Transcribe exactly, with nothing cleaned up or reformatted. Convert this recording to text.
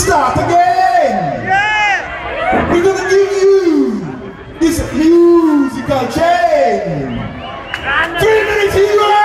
start again. Yeah. We're gonna give you this musical chain. Three minutes, hero.